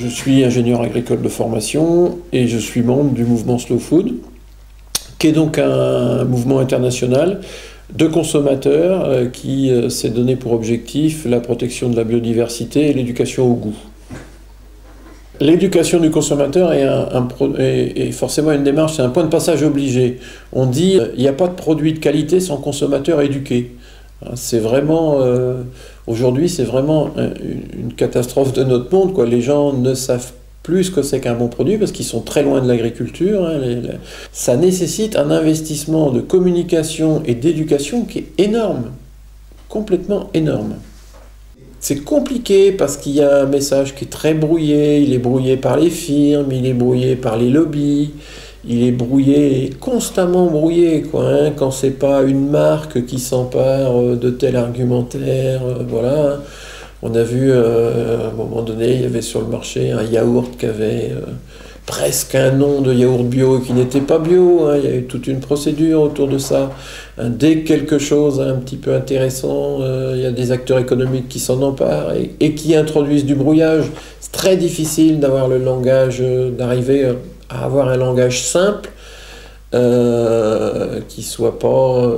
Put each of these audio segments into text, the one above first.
Je suis ingénieur agricole de formation et je suis membre du mouvement Slow Food, qui est donc un mouvement international de consommateurs qui s'est donné pour objectif la protection de la biodiversité et l'éducation au goût. L'éducation du consommateur est forcément une démarche, c'est un point de passage obligé. On dit il n'y a pas de produit de qualité sans consommateur éduqué. C'est vraiment, aujourd'hui, c'est vraiment une catastrophe de notre monde, quoi. Les gens ne savent plus ce que c'est qu'un bon produit parce qu'ils sont très loin de l'agriculture. Ça nécessite un investissement de communication et d'éducation qui est énorme, complètement énorme. C'est compliqué parce qu'il y a un message qui est très brouillé, il est brouillé par les firmes, il est brouillé par les lobbies, il est brouillé, constamment brouillé, quoi, hein, quand c'est pas une marque qui s'empare de tel argumentaire, voilà. On a vu, à un moment donné, il y avait sur le marché un yaourt qui avait presque un nom de yaourt bio qui n'était pas bio, hein, il y a eu toute une procédure autour de ça. Dès que quelque chose un petit peu intéressant, il y a des acteurs économiques qui s'en emparent et qui introduisent du brouillage. C'est très difficile d'avoir le langage, d'arriver à avoir un langage simple qui ne soit pas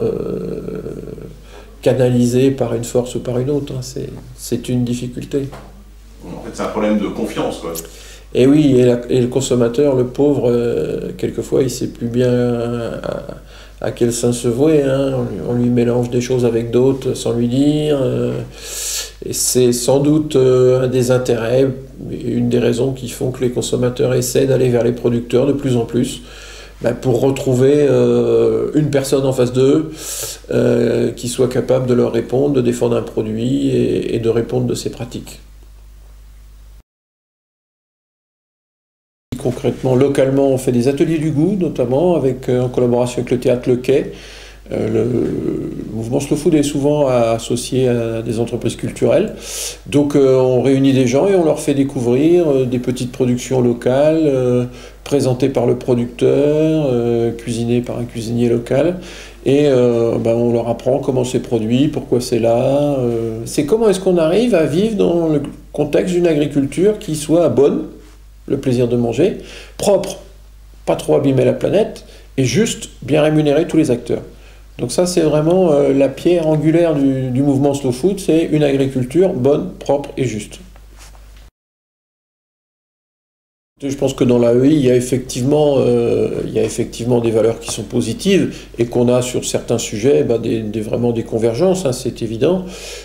canalisé par une force ou par une autre. Hein. C'est une difficulté. En fait, c'est un problème de confiance, quoi. Et oui, et le consommateur, le pauvre, quelquefois, il ne sait plus bien à quel sein se vouer. Hein. On lui mélange des choses avec d'autres sans lui dire. Et c'est sans doute un des intérêts, une des raisons qui font que les consommateurs essaient d'aller vers les producteurs de plus en plus, pour retrouver une personne en face d'eux qui soit capable de leur répondre, de défendre un produit et de répondre de ses pratiques. Concrètement, localement, on fait des ateliers du goût, notamment en collaboration avec le théâtre Le Quai. Le mouvement Slow Food est souvent associé à des entreprises culturelles. Donc on réunit des gens et on leur fait découvrir des petites productions locales, présentées par le producteur, cuisinées par un cuisinier local. Et on leur apprend comment c'est produit, pourquoi c'est là. C'est comment est-ce qu'on arrive à vivre dans le contexte d'une agriculture qui soit bonne, le plaisir de manger, propre, pas trop abîmer la planète, et juste bien rémunérer tous les acteurs. Donc ça, c'est vraiment la pierre angulaire du mouvement Slow Food, c'est une agriculture bonne, propre et juste. Je pense que dans l'AEI, il y a effectivement des valeurs qui sont positives et qu'on a sur certains sujets vraiment des convergences, hein, c'est évident.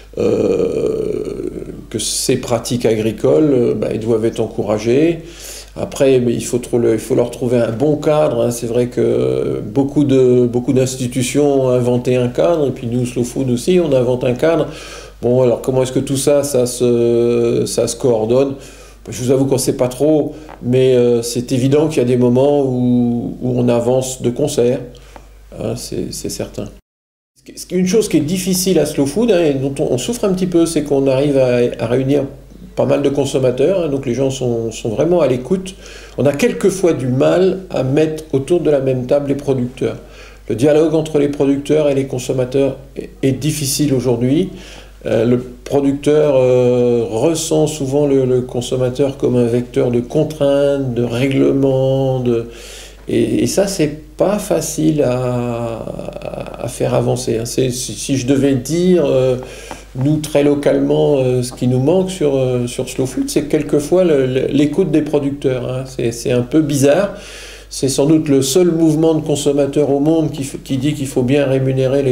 Que ces pratiques agricoles elles doivent être encouragées. Après, il faut leur trouver un bon cadre. Hein. C'est vrai que beaucoup d'institutions ont inventé un cadre, et puis nous, Slow Food aussi, on invente un cadre. Bon, alors comment est-ce que tout ça se coordonne? Je vous avoue qu'on ne sait pas trop, mais c'est évident qu'il y a des moments où on avance de concert, hein, c'est certain. Une chose qui est difficile à Slow Food, hein, et dont on souffre un petit peu, c'est qu'on arrive à réunir pas mal de consommateurs, hein, donc les gens sont vraiment à l'écoute. On a quelquefois du mal à mettre autour de la même table les producteurs. Le dialogue entre les producteurs et les consommateurs est difficile aujourd'hui. Le producteur ressent souvent le consommateur comme un vecteur de contraintes, de règlements, et ça, c'est pas facile à faire avancer. Hein. Si je devais dire, nous, très localement, ce qui nous manque sur Slow Food, c'est quelquefois l'écoute des producteurs. Hein. C'est un peu bizarre. C'est sans doute le seul mouvement de consommateurs au monde qui dit qu'il faut bien rémunérer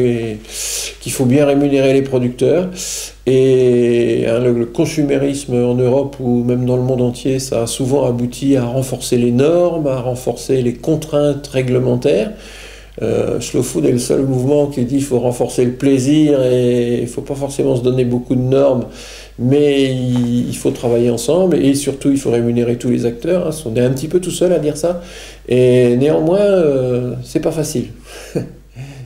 les producteurs. Et hein, le consumérisme en Europe ou même dans le monde entier, ça a souvent abouti à renforcer les normes, à renforcer les contraintes réglementaires. Slow Food est le seul mouvement qui dit qu'il faut renforcer le plaisir et il ne faut pas forcément se donner beaucoup de normes, mais il faut travailler ensemble et surtout il faut rémunérer tous les acteurs. Hein. On est un petit peu tout seul à dire ça et néanmoins c'est pas facile.